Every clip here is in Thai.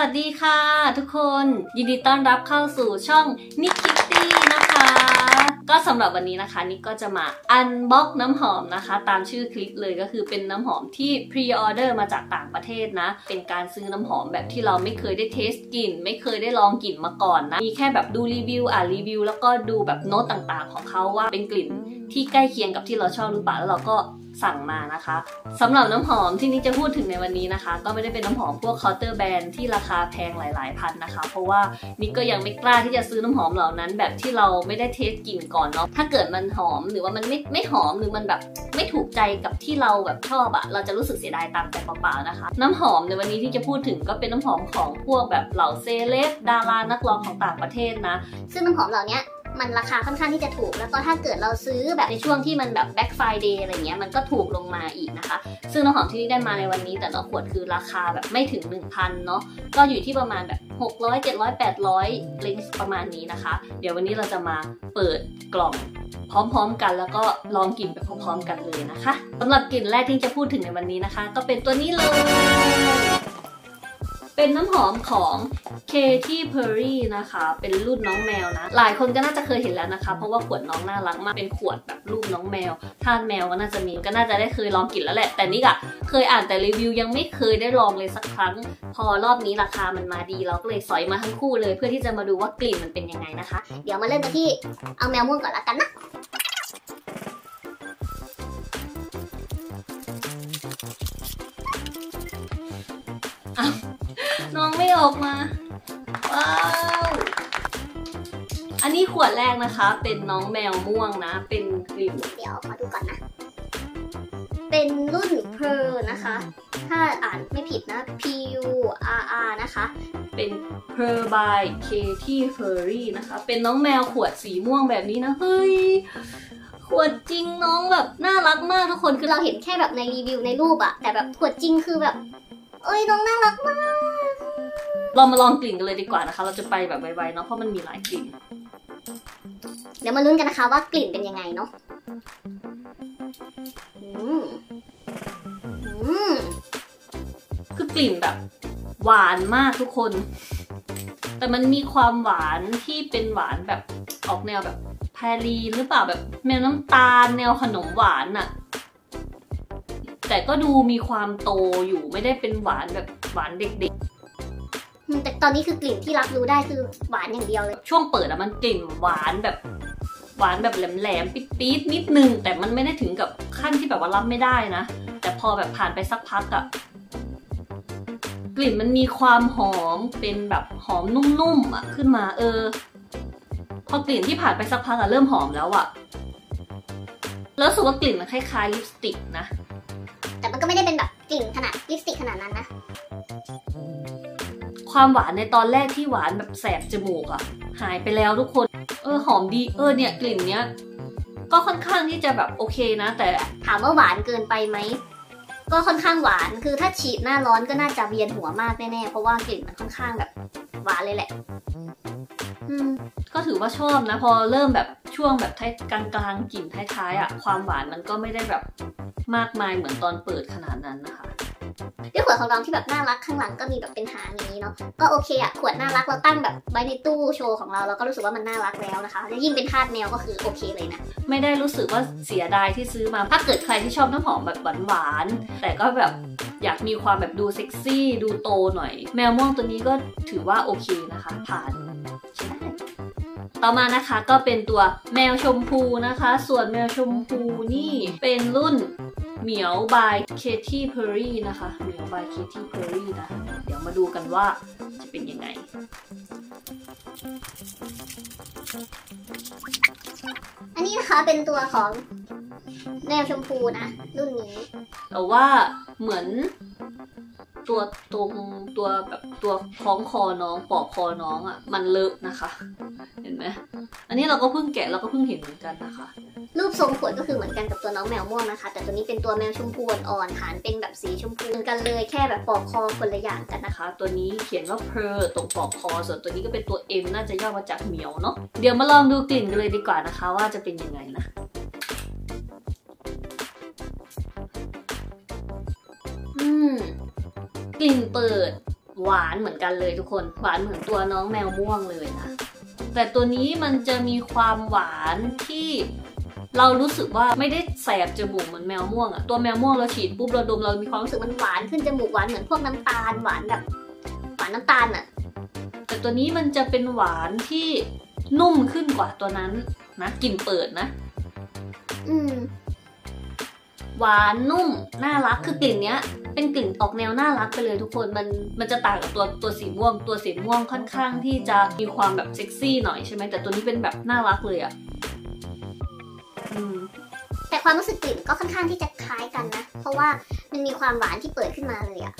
วัสดีค่ะทุกคนยินดีต้อนรับเข้าสู่ช่องนิกคิตตี้นะคะก็สำหรับวันนี้นะคะนิกก็จะมาอันบ็อกน้ำหอมนะคะตามชื่อคลิปเลยก็คือเป็นน้ำหอมที่พรีออเดอร์มาจากต่างประเทศนะเป็นการซื้อน้ำหอมแบบที่เราไม่เคยได้เทสกลิ่นไม่เคยได้ลองกลิ่นมาก่อนนะมีแค่แบบดูรีวิวอ่านรีวิวแล้วก็ดูแบบโน้ตต่างๆของเขาว่าเป็นกลิ่นที่ใกล้เคียงกับที่เราชอบหรือเปล่าแล้วเราก็สั่งมานะคะสำหรับน้ำหอมที่นิกจะพูดถึงในวันนี้นะคะก็ไม่ได้เป็นน้ำหอมพวกเคาน์เตอร์แบรนด์ที่ราคาแพงหลายๆพันนะคะเพราะว่านิกก็ยังไม่กล้าที่จะซื้อน้ำหอมเหล่านั้นแบบที่เราไม่ได้เทสกลิ่นก่อนเนาะถ้าเกิดมันหอมหรือว่ามันไม่หอมหรือมันแบบไม่ถูกใจกับที่เราแบบชอบอะเราจะรู้สึกเสียดายตังค์ไปเปล่าๆนะคะน้ำหอมในวันนี้ที่จะพูดถึงก็เป็นน้ำหอมของพวกแบบเหล่าเซเลบดารานักร้องของต่างประเทศนะซึ่งน้ำหอมเหล่านี้มันราคาค่อนข้างที่จะถูกแล้วก็ถ้าเกิดเราซื้อแบบในช่วงที่มันแบบ Black Friday อะไรเงี้ยมันก็ถูกลงมาอีกนะคะซึ่งน้ำหอมที่ได้มาในวันนี้แต่ละขวดคือราคาแบบไม่ถึง 1,000 เนาะก็อยู่ที่ประมาณแบบ600 700 800เลนส์ประมาณนี้นะคะเดี๋ยววันนี้เราจะมาเปิดกล่องพร้อมๆกันแล้วก็ลองกลิ่นไปพร้อมๆกันเลยนะคะสำหรับกลิ่นแรกที่จะพูดถึงในวันนี้นะคะก็เป็นตัวนี้เลยเป็นน้ำหอมของ Katy Perry นะคะเป็นรุ่นน้องแมวนะหลายคนก็น่าจะเคยเห็นแล้วนะคะเพราะว่าขวดน้องน่ารักมากเป็นขวดแบบรูปน้องแมวทาสแมวก็น่าจะมีก็น่าจะได้เคยลองกลิ่นแล้วแหละแต่นี่อะเคยอ่านแต่รีวิวยังไม่เคยได้ลองเลยสักครั้งพอรอบนี้ราคามันมาดีเราก็เลยสอยมาทั้งคู่เลยเพื่อที่จะมาดูว่ากลิ่นมันเป็นยังไงนะคะเดี๋ยวมาเริ่มกันที่เอาแมวม่วงก่อนละกันนะน้องไม่ออกมาว้าวอันนี้ขวดแรกนะคะเป็นน้องแมวม่วงนะเป็นกลิ่นเดี๋ยวขอดูก่อนนะเป็นรุ่น Pearl นะคะถ้าอ่านไม่ผิดนะ PURR นะคะเป็น Pearl by Katy Perry นะคะเป็นน้องแมวขวดสีม่วงแบบนี้นะเฮ้ยขวดจริงน้องแบบน่ารักมากทุกคนคือเราเห็นแค่แบบในรีวิวในรูปอะแต่แบบขวดจริงคือแบบเอ้ยน้องน่ารักมากเรามาลองกลิ่นกันเลยดีกว่านะคะเราจะไปแบบไวๆเนาะเพราะมันมีหลายกลิ่นเดี๋ยวมาลุ้นกันนะคะว่ากลิ่นเป็นยังไงเนาะคือกลิ่นแบบหวานมากทุกคนแต่มันมีความหวานที่เป็นหวานแบบออกแนวแบบแพรีหรือเปล่าแบบแนวน้ำตาลแนวขนมหวานอะแต่ก็ดูมีความโตอยู่ไม่ได้เป็นหวานแบบหวานเด็กๆแต่ตอนนี้คือกลิ่นที่รับรู้ได้คือหวานอย่างเดียวเลยช่วงเปิดอะมันกลิ่นหวานแบบแหลมๆปี๊ดๆนิดนึงแต่มันไม่ได้ถึงกับขั้นที่แบบว่ารับไม่ได้นะแต่พอแบบผ่านไปสักพักอะกลิ่นมันมีความหอมเป็นแบบหอมนุ่มๆอะขึ้นมาพอกลิ่นที่ผ่านไปสักพักอะเริ่มหอมแล้วอะแล้วรู้สึกว่ากลิ่นมันคล้ายๆลิปสติกนะแต่มันก็ไม่ได้เป็นแบบกลิ่นขนาดลิปสติกขนาดนั้นนะความหวานในตอนแรกที่หวานแบบแสบจมูกอะหายไปแล้วทุกคนหอมดีเนี่ยกลิ่นเนี้ยก็ค่อนข้างที่จะแบบโอเคนะแต่ถามว่าหวานเกินไปไหมก็ค่อนข้างหวานคือถ้าฉีดหน้าร้อนก็น่าจะเวียนหัวมากแน่ๆเพราะว่ากลิ่นมันค่อนข้างแบบหวานเลยแหละก็ถือว่าชอบนะพอเริ่มแบบช่วงแบบกลางๆกลิ่นท้ายๆอะความหวานมันก็ไม่ได้แบบมากมายเหมือนตอนเปิดขนาดนั้นนะคะด้วยขวดของเราที่แบบน่ารักข้างหลังก็มีแบบเป็นหางอย่างนี้เนาะก็โอเคอะขวดน่ารักเราตั้งแบบไว้ในตู้โชว์ของเราก็รู้สึกว่ามันน่ารักแล้วนะคะแล้วยิ่งเป็นทาสแมวก็คือโอเคเลยนะไม่ได้รู้สึกว่าเสียดายที่ซื้อมาถ้าเกิดใครที่ชอบน้ำหอมแบบหวานๆแต่ก็แบบอยากมีความแบบดูเซ็กซี่ดูโตหน่อยแมวม่วงตัวนี้ก็ถือว่าโอเคนะคะผ่านใช่ต่อมานะคะก็เป็นตัวแมวชมพูนะคะส่วนแมวชมพูนี่เป็นรุ่นเหมียว by Katy Perry นะคะเหมียว by Katy Perry นะเดี๋ยวมาดูกันว่าจะเป็นยังไงอันนี้นะคะเป็นตัวของแมวชมพูนะรุ่นนี้แต่ว่าเหมือนตัวแบบตัวคล้องคอน้องปอกคอน้องอ่ะมันเลอะนะคะเห็นไหมอันนี้เราก็เพิ่งแกะเราก็เพิ่งเห็นเหมือนกันนะคะรูปทรงขวดก็คือเหมือนกันกับตัวน้องแมวม่วงนะคะแต่ตัวนี้เป็นตัวแมวชมพูอ่อนๆฐานเป็นแบบสีชมพูกันเลยแค่แบบปอกคอคนละอย่างกันนะคะตัวนี้เขียนว่า Pearl ตรงปอกคอส่วนตัวนี้ก็เป็นตัว M น่าจะย่อมาจากเหมียวเนาะเดี๋ยวมาลองดูกลิ่นกันเลยดีกว่านะคะว่าจะเป็นยังไงนะกลิ่นเปิดหวานเหมือนกันเลยทุกคนหวานเหมือนตัวน้องแมวม่วงเลยนะแต่ตัวนี้มันจะมีความหวานที่เรารู้สึกว่าไม่ได้แสบจมูกเหมือนแมวม่วงอะตัวแมวม่วงเราฉีดปุ๊บเราดมเรามีความรู้สึกมันหวานขึ้นจมูกหวานเหมือนพวกน้ำตาลหวานแบบหวานน้ำตาลอะแต่ตัวนี้มันจะเป็นหวานที่นุ่มขึ้นกว่าตัวนั้นนะกลิ่นเปิดนะหวานนุ่มน่ารักคือกลิ่นเนี้ยเป็นกลิ่นออกแนวน่ารักไปเลยทุกคนมันจะต่างกับตัวสีม่วงตัวสีม่วงค่อนข้างที่จะมีความแบบเซ็กซี่หน่อยใช่ไหมแต่ตัวนี้เป็นแบบน่ารักเลยอะแต่ความรู้สึกกลิ่นก็ค่อนข้างที่จะคล้ายกันนะเพราะว่ามันมีความหวานที่เปิดขึ้นมาเลยอะ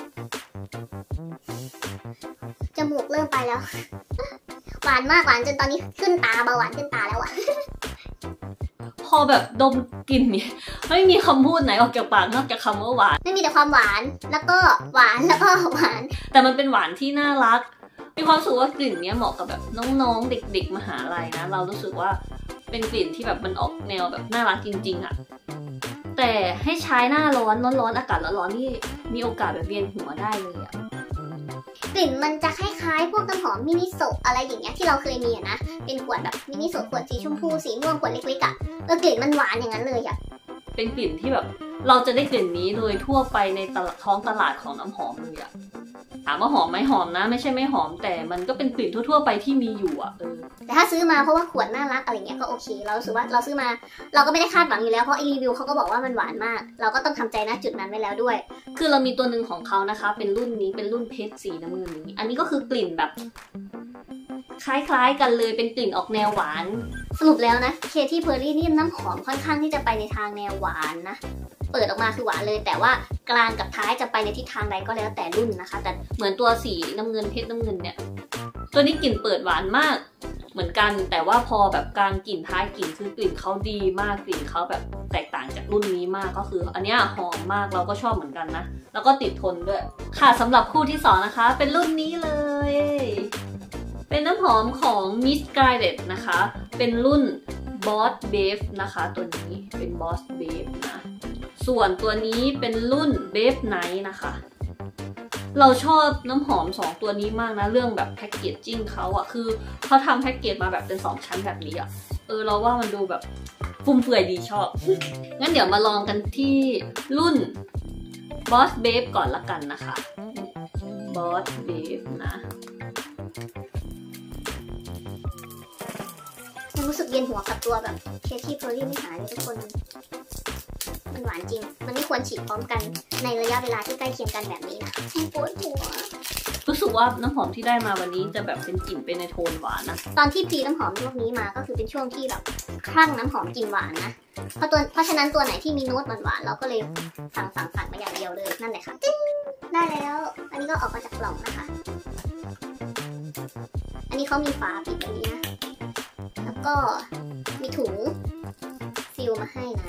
จมูกเริ่มไปแล้วหวานมากหวานจนตอนนี้ขึ้นตาเบาหวานขึ้นตาแล้วอะพอแบบดมกลิ่นเนี่ยไม่มีคำพูดไหนออกจากปากนอกจากคำว่าหวานไม่มีแต่ความหวานแล้วก็หวานแล้วก็หวานแต่มันเป็นหวานที่น่ารักมีความรู้สึกว่ากลิ่นนี้เหมาะกับแบบน้องๆเด็กๆมหาลัยนะเรารู้สึกว่าเป็นกลิ่นที่แบบมันออกแนวแบบน่ารักจริงๆอะแต่ให้ใช้หน้าร้อนอากาศร้อนๆนี่มีโอกาสแบบเวียนหัวได้เลยอะกลิ่นมันจะคล้ายๆพวกน้ำหอมมินิโซะอะไรอย่างเงี้ยที่เราเคยมีอะนะเป็นขวดแบบมินิโซะขวดสีชมพูสีม่วงขวดเล็กๆอะกลิ่นมันหวานอย่างนั้นเลยอะเป็นกลิ่นที่แบบเราจะได้กลิ่นนี้โดยทั่วไปในท้องตลาดของน้ำหอมเลยอะถามว่าหอมไหมหอมนะไม่ใช่ไม่หอมแต่มันก็เป็นกลิ่นทั่วๆไปที่มีอยู่อะแต่ถ้าซื้อมาเพราะว่าขวดน่ารักอะไรเงี้ยก็โอเคเรารู้สึกว่าเราซื้อมาเราก็ไม่ได้คาดหวังอยู่แล้วเพราะรีวิวเขาก็บอกว่ามันหวานมากเราก็ต้องทำใจณจุดนั้นไว้แล้วด้วยคือเรามีตัวหนึ่งของเขานะคะเป็นรุ่นนี้เป็นรุ่นเพชรสีน้ำเงินนี้อันนี้ก็คือกลิ่นแบบคล้ายๆกันเลยเป็นกลิ่นออกแนวหวานสรุปแล้วนะเคที่เพอร์รี่นี่น้ำหอมค่อนข้างที่จะไปในทางแนวหวานนะเปิดออกมาคือหวานเลยแต่ว่ากลางกับท้ายจะไปในทิศทางใดก็แล้วแต่รุ่นนะคะแต่เหมือนตัวสีน้ำเงินเพชรน้ำเงินเนี่ยตัวนี้กลิ่นเปิดหวานมากเหมือนกันแต่ว่าพอแบบกลางกลิ่นท้ายกลิ่นคือกลิ่นเขาดีมากกลิ่นเขาแบบแตกต่างจากรุ่นนี้มากก็คืออันนี้หอมมากเราก็ชอบเหมือนกันนะแล้วก็ติดทนด้วยค่ะสำหรับคู่ที่2นะคะเป็นรุ่นนี้เลยเป็นน้ำหอมของ Miss Guided นะคะเป็นรุ่น Boss Babe นะคะตัวนี้เป็น Boss Babe นะส่วนตัวนี้เป็นรุ่น Babe Night นะคะเราชอบน้ำหอม2ตัวนี้มากนะเรื่องแบบแพ็กเกจจิ้งเขาอะคือเขาทำแพ็กเกจมาแบบเป็น2ชั้นแบบนี้อะเราว่ามันดูแบบฟุ่มเฟือยดีชอบงั้นเดี๋ยวมาลองกันที่รุ่น Boss Babe ก่อนละกันนะคะ Boss Babe นะรู้สึกเวียนหัวกับตัวแบบเคที่เพอร์รี่ไม่หายเลยทุกคนมันหวานจริงมันไม่ควรฉีดพร้อมกันในระยะเวลาที่ใกล้เคียงกันแบบนี้นะปวดหัวรู้สึกว่าน้ำหอมที่ได้มาวันนี้จะแบบเป็นกลิ่นเป็นในโทนหวานนะตอนที่พรีน้ำหอมพวกนี้มาก็คือเป็นช่วงที่แบบคลั่งน้ำหอมกลิ่นหวานนะเพราะฉะนั้นตัวไหนที่มีโน้ตหวานๆเราก็เลยสั่งมาอย่างเดียวเลยนั่นแหละค่ะได้แล้วอันนี้ก็ออกมาจากกล่องนะคะอันนี้เขามีฝาปิดแบบนี้นะแล้วก็มีถุงซีลมาให้นะ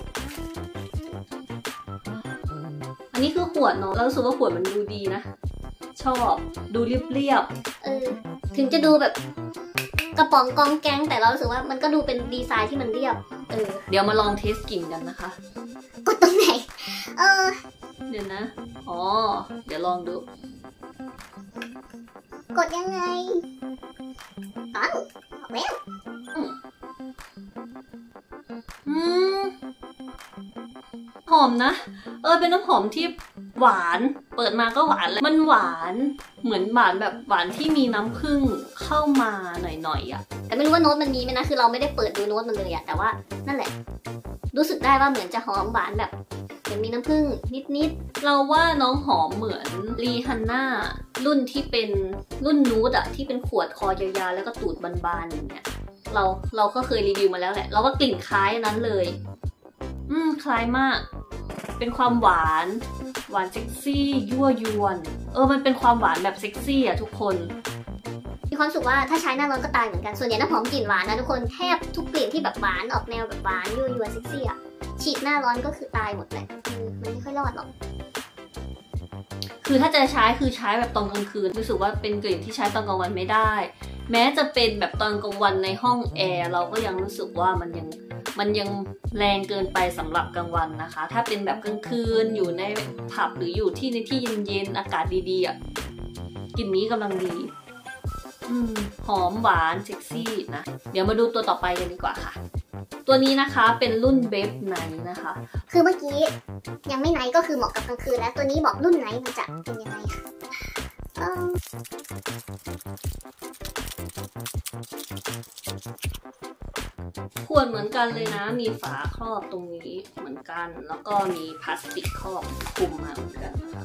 อันนี้คือขวดเนาะเรารู้สึกว่าขวดมันดูดีนะชอบดูเรียบถึงจะดูแบบกระป๋องกองแกงแต่เรารู้สึกว่ามันก็ดูเป็นดีไซน์ที่มันเรียบเดี๋ยวมาลองเทสกลิ่นกันนะคะกดตรงไหนเดี๋ยวนะเดี๋ยวลองดูกดยังไงออกแล้วหอมนะเป็นน้ำหอมที่หวานเปิดมาก็หวานเลยมันหวานเหมือนหวานแบบหวานที่มีน้ำผึ้งเข้ามาหน่อยๆอะแต่ไม่รู้ว่าโน้ตมันมีไหมนะคือเราไม่ได้เปิดดูโน้ตมันเลยอะแต่ว่านั่นแหละรู้สึกได้ว่าเหมือนจะหอมหวานแบบเหมือนมีน้ำผึ้งนิดๆเราว่าน้องหอมเหมือนรีฮันน่ารุ่นที่เป็นรุ่นนูดอะที่เป็นขวดคอยาวๆแล้วก็ตูดบานๆอย่างเงี้ยเราก็เคยรีวิวมาแล้วแหละเราว่ากลิ่นคล้ายนั้นเลยคล้ายมากเป็นความหวานเซ็กซี่ยั่วยวนมันเป็นความหวานแบบเซ็กซี่อะทุกคนมีความสุขว่าถ้าใช้หน้าร้อนก็ตายเหมือนกันส่วนใหญ่น้ำหอมกลิ่นหวานนะทุกคนแทบทุกกลิ่นที่แบบหวานออกแนวแบบหวานยั่วยวนเซ็กซี่อะฉีดหน้าร้อนก็คือตายหมดเลยมันไม่ค่อยรอดหรอกคือถ้าจะใช้คือใช้แบบตอนกลางคืนรู้สึกว่าเป็นกลิ่นที่ใช้ตอนกลางวันไม่ได้แม้จะเป็นแบบตอนกลางวันในห้องแอร์เราก็ยังรู้สึกว่ามันยังแรงเกินไปสำหรับกลางวันนะคะถ้าเป็นแบบกลางคืนอยู่ในผับหรืออยู่ที่ในที่เย็นๆอากาศดีๆกลิ่นนี้กำลังดีหอมหวานเซ็กซี่นะเดี๋ยวมาดูตัวต่อไปกันดีกว่าค่ะตัวนี้นะคะเป็นรุ่นเบฟไนท์นะคะคือเมื่อกี้ยังไม่ไนท์ก็คือเหมาะกับกลางคืนแล้วตัวนี้บอกรุ่นไนท์มันจะเป็นยังไงขวดเหมือนกันเลยนะมีฝาครอบตรงนี้เหมือนกันแล้วก็มีพลาสติกครอบคลุมมาเหมือนกันนะคะ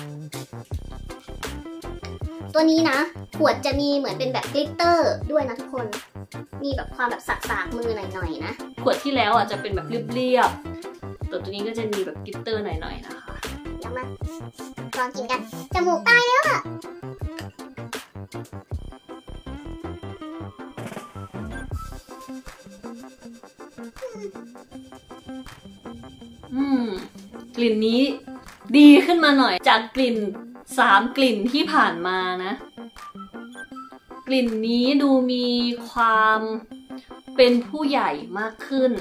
ตัวนี้นะขวดจะมีเหมือนเป็นแบบกลิตเตอร์ด้วยนะทุกคนมีแบบความแบบสักๆมือหน่อยๆนะขวดที่แล้วจะเป็นแบบเรียบๆตัวนี้ก็จะมีแบบกลิตเตอร์หน่อยๆนะคะเดี๋ยวมาลองกินกันจมูกตายแล้วอะกลิ่นนี้ดีขึ้นมาหน่อยจากกลิ่น3กลิ่นที่ผ่านมานะกลิ่นนี้ดูมีความเป็นผู้ใหญ่มากขึ้น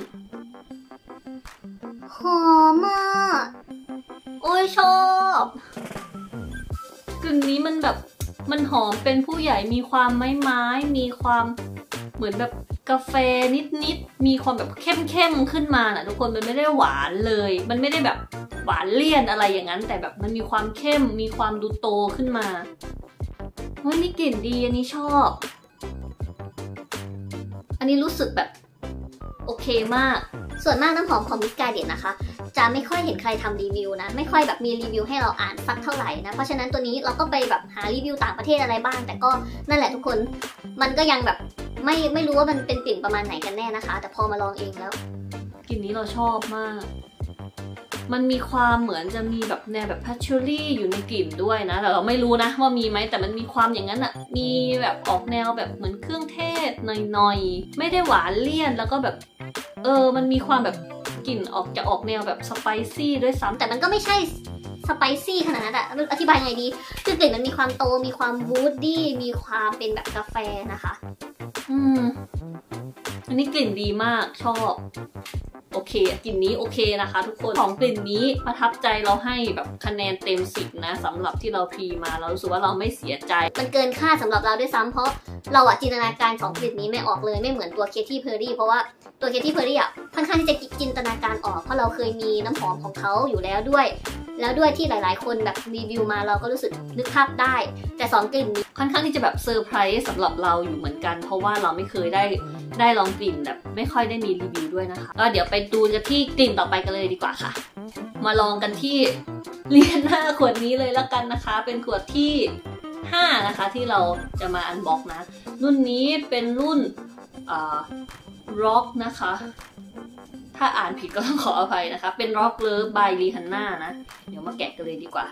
หอมมากโอ้ยชอบกลิ่นนี้มันแบบมันหอมเป็นผู้ใหญ่มีความไม้มีความเหมือนแบบกาแฟนิดมีความแบบเข้มขึ้นมาน่ะทุกคนมันไม่ได้หวานเลยมันไม่ได้แบบหวานเลี่ยนอะไรอย่างนั้นแต่แบบมันมีความเข้มมีความดูโตขึ้นมาเฮ้ยนี่กลิ่นดีอันนี้ชอบอันนี้รู้สึกแบบโอเคมากส่วนมากน้ำหอมของมิสการ์เดนนะคะจะไม่ค่อยเห็นใครทำรีวิวนะไม่ค่อยแบบมีรีวิวให้เราอ่านสักเท่าไหร่นะเพราะฉะนั้นตัวนี้เราก็ไปแบบหารีวิวต่างประเทศอะไรบ้างแต่ก็นั่นแหละทุกคนมันก็ยังแบบไม่รู้ว่ามันเป็นกลิ่นประมาณไหนกันแน่นะคะแต่พอมาลองเองแล้วกลิ่นนี้เราชอบมากมันมีความเหมือนจะมีแบบแนวแบบพัชชูรี่อยู่ในกลิ่นด้วยนะแต่เราไม่รู้นะว่ามีไหมแต่มันมีความอย่างนั้นมีแบบออกแนวแบบเหมือนเครื่องเทศหน่อยๆไม่ได้หวานเลี่ยนแล้วก็แบบมันมีความแบบกลิ่นจะออกแนวแบบสไปซี่ด้วยซ้ำแต่มันก็ไม่ใช่สไปซี่ขนาดนั้นอธิบายไงดีคือกลิ่นมันมีความโตมีความวูดดี้มีความเป็นแบบกาแฟนะคะอันนี้กลิ่นดีมากชอบโอเคกลิ่นนี้โอเคนะคะทุกคนของกลิ่นนี้ประทับใจเราให้แบบคะแนนเต็ม10นะสำหรับที่เราพรีมาเรารู้สึกว่าเราไม่เสียใจมันเกินคาดสำหรับเราด้วยซ้ำเพราะเราจินตนาการของกลิ่นนี้ไม่ออกเลยไม่เหมือนตัว Katy Perry เพราะว่าตัว Katy Perry ค่อนข้างที่จะจินตนาการออกเพราะเราเคยมีน้ำหอมของเขาอยู่แล้วด้วยที่หลายๆคนแบบรีวิวมาเราก็รู้สึกนึกภาพได้แต่2กลิ่นนี้ค่อนข้างที่จะแบบเซอร์ไพรส์สำหรับเราอยู่เหมือนกันเพราะว่าเราไม่เคยได้ลองกลิ่นแบบไม่ค่อยได้มีรีวิวด้วยนะคะก็เดี๋ยวไปดูกันที่กลิ่นต่อไปกันเลยดีกว่าค่ะมาลองกันที่เลียนหน้าขวดนี้เลยแล้วกันนะคะเป็นขวดที่5นะคะที่เราจะมาอันบ็อกนะรุ่นนี้เป็นรุ่นร็อกนะคะถ้าอ่านผิดก็ต้องขออภัยนะคะเป็น Rock Love by Rihanna นะเดี๋ยวมาแกะกันเลยดีกว่า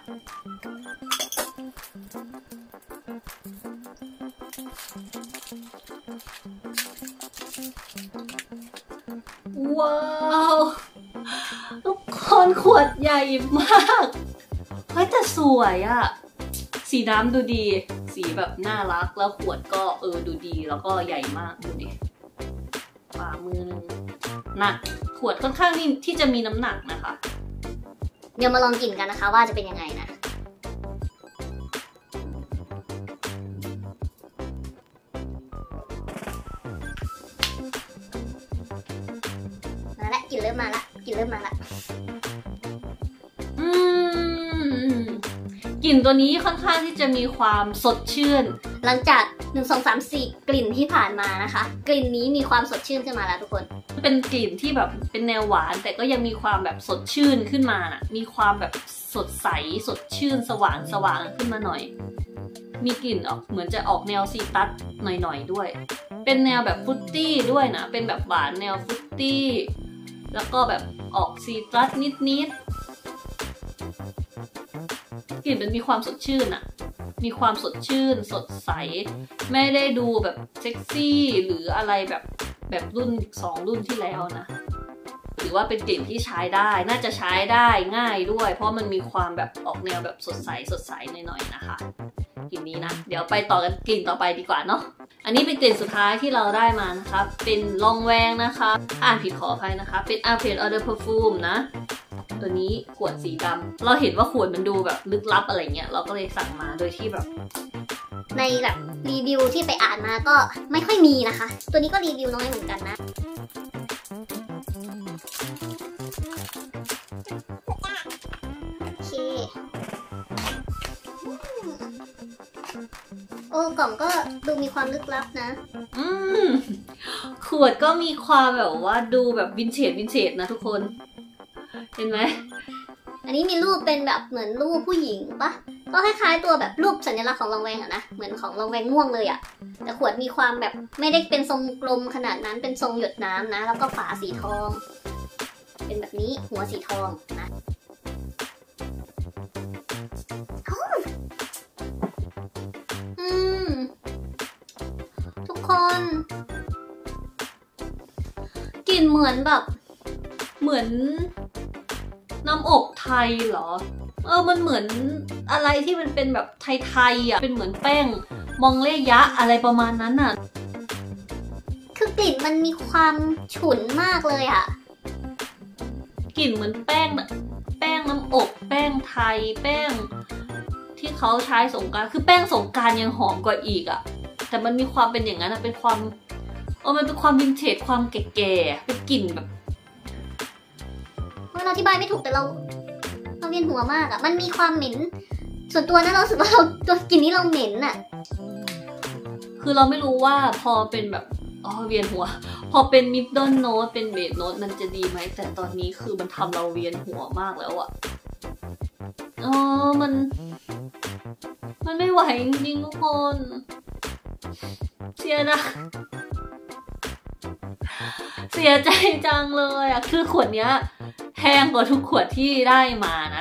ว้าวทุกคนขวดใหญ่มากเฮ้ยแต่สวยสีน้ำดูดีสีแบบน่ารักแล้วขวดก็ดูดีแล้วก็ใหญ่มากดูดิฝ่ามือนึงหนักขวดค่อนข้างที่จะมีน้ำหนักนะคะเดี๋ยวมาลองกินกันนะคะว่าจะเป็นยังไงนะมาละกลิ่นเริ่มมาละกลิ่นกลิ่นตัวนี้ค่อนข้างที่จะมีความสดชื่นหลังจาก1 2 3 4กลิ่นที่ผ่านมานะคะกลิ่นนี้มีความสดชื่นขึ้นมาแล้วทุกคนเป็นกลิ่นที่แบบเป็นแนวหวานแต่ก็ยังมีความแบบสดชื่นขึ้นมามีความแบบสดใสสดชื่นสว่างขึ้นมาหน่อยมีกลิ่นเหมือนจะออกแนวซีตัสหน่อยด้วยเป็นแนวแบบฟรุตตี้ด้วยนะเป็นแบบหวานแนวฟรุตตี้แล้วก็แบบออกซีตัสนิดกลิ่นมันมีความสดชื่นมีความสดชื่นสดใสไม่ได้ดูแบบเซ็กซี่หรืออะไรแบบรุ่น2รุ่นที่แล้วนะถือว่าเป็นกลิ่นที่ใช้ได้น่าจะใช้ได้ง่ายด้วยเพราะมันมีความแบบออกแนวแบบสดใสหน่อยๆนะคะกลิ่นนี้นะเดี๋ยวไปต่อกันกลิ่นต่อไปดีกว่าเนาะอันนี้เป็นกลิ่นสุดท้ายที่เราได้มานะคะเป็นลองแวงนะคะอ่านผิดขออภัยนะคะเป็น Arpège Eau de Parfum นะตัวนี้ขวดสีดำเราเห็นว่าขวดมันดูแบบลึกลับอะไรเงี้ยเราก็เลยสั่งมาโดยที่แบบในแบบรีวิวที่ไปอ่านมาก็ไม่ค่อยมีนะคะ ตัวนี้ก็รีวิวน้อยเหมือนกันนะโอเคโอ้กล่องก็ดูมีความลึกลับนะขวดก็มีความแบบว่าดูแบบวินเทจนะทุกคนเห็นไหมอันนี้มีรูปเป็นแบบเหมือนรูปผู้หญิงปะก็คล้ายๆตัวแบบรูปสัญลักษณ์ของรองแวงอะนะเหมือนของรองแวงม่วงเลยอะแต่ขวดมีความแบบไม่ได้เป็นทรงกลมขนาดนั้นเป็นทรงหยดน้ำนะแล้วก็ฝาสีทองเป็นแบบนี้หัวสีทองนะทุกคนกลิ่นเหมือนแบบเหมือนน้ำอบไทยเหรอมันเหมือนอะไรที่มันเป็นแบบไทยอ่ะเป็นเหมือนแป้งมองเล่ยะอะไรประมาณนั้นอ่ะคือกลิ่นมันมีความฉุนมากเลยอ่ะกลิ่นเหมือนแป้งน้ำอบแป้งไทยแป้งที่เขาใช้สงกรานต์คือแป้งสงกรานต์ยังหอมกว่าอีกอ่ะแต่มันมีความเป็นอย่างนั้นเป็นความมันเป็นความวินเทจความแก่ๆเป็นกลิ่นแบบเราอธิบายไม่ถูกแต่เราเวียนหัวมากอ่ะมันมีความเหม็นส่วนตัวนะเราสึกว่าตัวกลิ่นนี้เราเหม็นอ่ะคือเราไม่รู้ว่าพอเป็นแบบเวียนหัวพอเป็นมิดเดิลโน้ตเป็นเบสโน้ตมันจะดีไหมแต่ตอนนี้คือมันทำเราเวียนหัวมากแล้วอ่ะมันไม่ไหวจริงๆทุกคนเสียใจจังเลยอ่ะคือขวดเนี้ยแพงกว่าทุกขวดที่ได้มานะ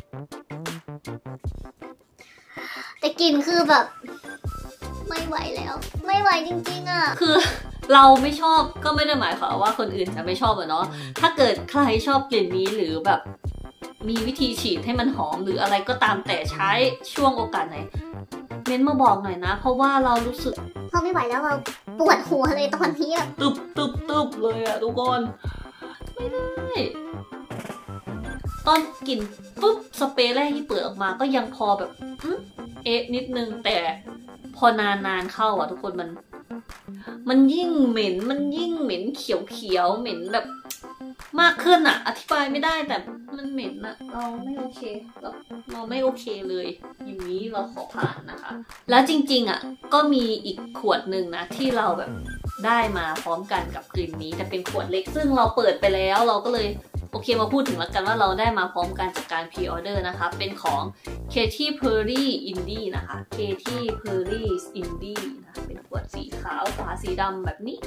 แต่กลิ่นคือแบบไม่ไหวแล้วไม่ไหวจริงๆอ่ะคือเราไม่ชอบก็ไม่ได้หมายความว่าคนอื่นจะไม่ชอบอะเนาะถ้าเกิดใครชอบกลิ่นนี้หรือแบบมีวิธีฉีดให้มันหอมหรืออะไรก็ตามแต่ใช้ช่วงโอกาสไหนเม้นมาบอกหน่อยนะเพราะว่าเรารู้สึกเราไม่ไหวแล้วเราปวดหัวเลยตอนนี้อะตึบเลยอะทุกคนไม่ได้ตอนกลิ่นปุ๊บสเปรย์แรกที่เปิดออกมาก็ยังพอแบบนิดนึงแต่พอนานเข้าอะทุกคนมันยิ่งเหม็นมันยิ่งเหม็นเขียวเหม็นแบบมากขึ้นอะอธิบายไม่ได้แต่มันเหม็นอะเราไม่โอเคเราไม่โอเคเลยอย่างนี้เราขอผ่านนะคะแล้วจริงๆอะก็มีอีกขวดหนึ่งนะที่เราแบบได้มาพร้อมกันกับกลิ่นนี้แต่เป็นขวดเล็กซึ่งเราเปิดไปแล้วเราก็เลยโอเคมาพูดถึงแล้วกันว่าเราได้มาพร้อมกันจากการพรีออเดอร์นะคะเป็นของ Katy Perry Indie นะคะ Katy Perry Indie นะเป็นขวดสีขาวฝาสีดำแบบนี้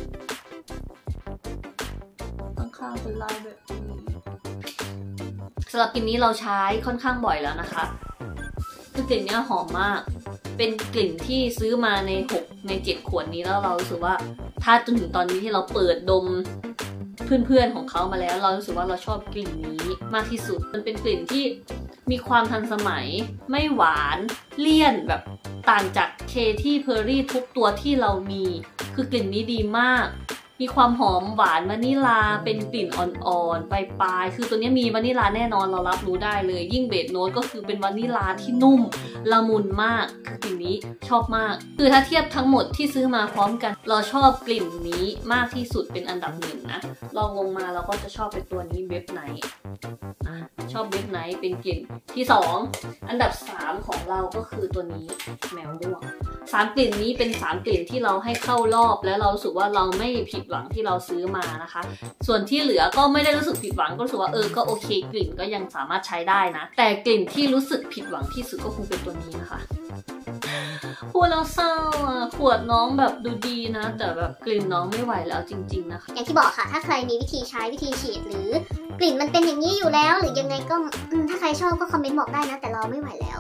ข้างๆเป็นลายแบบนี้สำหรับกลิ่นนี้เราใช้ค่อนข้างบ่อยแล้วนะคะคือกลิ่นนี้หอมมากเป็นกลิ่นที่ซื้อมาใน6 ใน 7 ขวดนี้แล้วเรารู้สึกว่าถ้าจนถึงตอนนี้ที่เราเปิดดมเพื่อนๆของเขามาแล้วเรารู้สึกว่าเราชอบกลิ่นนี้มากที่สุดมันเป็นกลิ่นที่มีความทันสมัยไม่หวานเลี่ยนแบบต่างจาก Katy Perry ทุกตัวที่เรามีคือกลิ่นนี้ดีมากมีความหอมหวานวานิลาเป็นกลิ่นอ่อนๆปลายๆคือตัวนี้มีวานิลาแน่นอนเรารับรู้ได้เลยยิ่งเบสโน้ตก็คือเป็นวานิลาที่นุ่มละมุนมากคือกลิ่นนี้ชอบมากคือถ้าเทียบทั้งหมดที่ซื้อมาพร้อมกันเราชอบกลิ่นนี้มากที่สุดเป็นอันดับ1นะลองลงมาเราก็จะชอบเป็นตัวนี้เว็บไนท์ชอบเว็บไนท์เป็นกลิ่นที่2อันดับ3ของเราก็คือตัวนี้แมวม่วง3กลิ่นนี้เป็น3กลิ่นที่เราให้เข้ารอบแล้วเรารู้สึกว่าเราไม่ผิดหวังที่เราซื้อมานะคะส่วนที่เหลือก็ไม่ได้รู้สึกผิดหวังก็รู้สึกว่าก็โอเคกลิ่นก็ยังสามารถใช้ได้นะแต่กลิ่นที่รู้สึกผิดหวังที่สุดก็คงเป็นตัวนี้นะคะพูดแล้วเศร้าขวดน้องแบบดูดีนะแต่แบบกลิ่นน้องไม่ไหวแล้วจริงๆนะคะอย่างที่บอกค่ะถ้าใครมีวิธีใช้วิธีฉีดหรือกลิ่นมันเป็นอย่างนี้อยู่แล้วหรือยังไงก็ถ้าใครชอบก็คอมเมนต์บอกได้นะแต่เราไม่ไหวแล้ว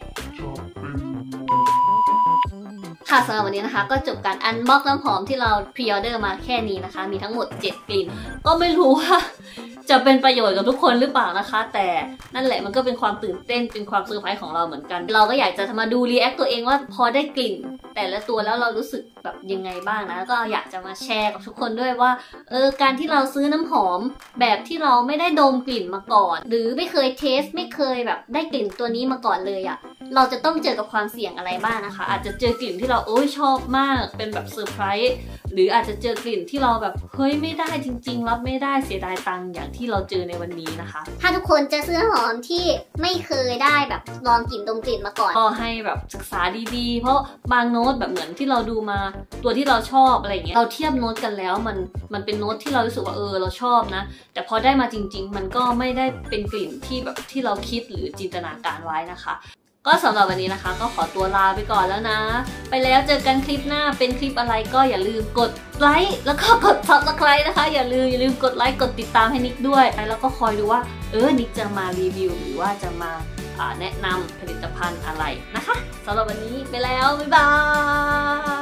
ค่ะสำหรับวันนี้นะคะก็จบการอันบ็อกน้ำหอมที่เราพรีออเดอร์มาแค่นี้นะคะมีทั้งหมด7กลิ่นก็ไม่รู้ว่าจะเป็นประโยชน์กับทุกคนหรือเปล่านะคะแต่นั่นแหละมันก็เป็นความตื่นเต้นเป็นความเซอร์ไพรส์ของเราเหมือนกันเราก็อยากจะมาดูรีแอคตัวเองว่าพอได้กลิ่นแต่ละตัวแล้วเรารู้สึกแบบยังไงบ้างนะก็อยากจะมาแชร์กับทุกคนด้วยว่าการที่เราซื้อน้ำหอมแบบที่เราไม่ได้ดมกลิ่นมาก่อนหรือไม่เคยเทสไม่เคยแบบได้กลิ่นตัวนี้มาก่อนเลยเราจะต้องเจอกับความเสี่ยงอะไรบ้างนะคะอาจจะเจอกลิ่นที่เราชอบมากเป็นแบบเซอร์ไพรส์หรืออาจจะเจอกลิ่นที่เราแบบเฮ้ยไม่ได้จริงๆรับไม่ได้เสียดายตังค์อย่างที่เราเจอในวันนี้นะคะถ้าทุกคนจะซื้อน้ำหอมที่ไม่เคยได้แบบลองกลิ่นดมกลิ่นมาก่อนก็ให้แบบศึกษาดีๆเพราะบางโน้ตแบบเหมือนที่เราดูมาตัวที่เราชอบอะไรเงี้ยเราเทียบโน้ตกันแล้วมันเป็นโน้ตที่เรารู้สึกว่าเราชอบนะแต่พอได้มาจริงๆมันก็ไม่ได้เป็นกลิ่นที่แบบที่เราคิดหรือจินตนาการไว้นะคะก็สำหรับวันนี้นะคะก็ขอตัวลาไปก่อนแล้วนะไปแล้วเจอกันคลิปหน้าเป็นคลิปอะไรก็อย่าลืมกดไลค์แล้วก็กด Subscribe นะคะอย่าลืมกดไลค์กดติดตามให้นิกด้วยแล้วก็คอยดูว่านิกจะมารีวิวหรือว่าจะมาแนะนำผลิตภัณฑ์อะไรนะคะสำหรับวันนี้ไปแล้วบ๊ายบาย